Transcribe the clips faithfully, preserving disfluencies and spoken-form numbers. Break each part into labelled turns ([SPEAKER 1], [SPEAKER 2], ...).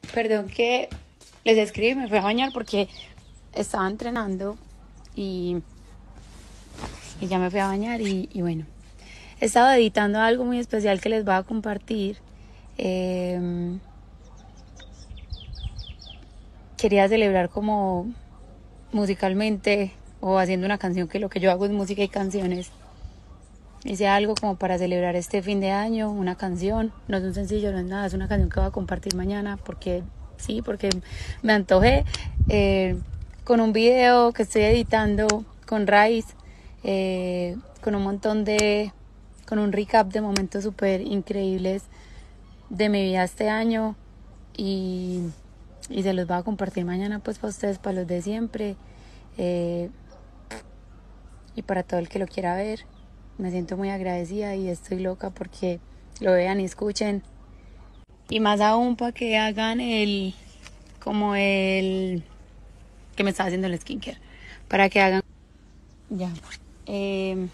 [SPEAKER 1] Perdón que les escribí, me fui a bañar porque estaba entrenando y, y ya me fui a bañar y, y bueno, he estado editando algo muy especial que les voy a compartir. Eh, quería celebrar como musicalmente o haciendo una canción, que lo que yo hago es música y canciones. Hice algo como para celebrar este fin de año, una canción, no es un sencillo, no es nada, es una canción que voy a compartir mañana porque sí, porque me antojé, eh, con un video que estoy editando con Raiz, eh, con un montón de, con un recap de momentos súper increíbles de mi vida este año y, y se los voy a compartir mañana pues para ustedes, para los de siempre. Eh, y para todo el que lo quiera ver. Me siento muy agradecida y estoy loca porque lo vean y escuchen. Y más aún para que hagan el, como el, que me está haciendo el skincare. Para que hagan, ya. Eh,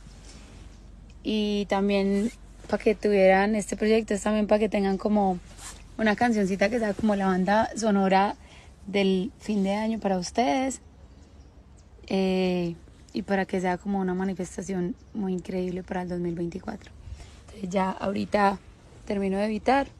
[SPEAKER 1] y también para que tuvieran este proyecto, es también para que tengan como una cancioncita que sea como la banda sonora del fin de año para ustedes. Eh, y para que sea como una manifestación muy increíble para el dos mil veinticuatro. Entonces ya ahorita termino de editar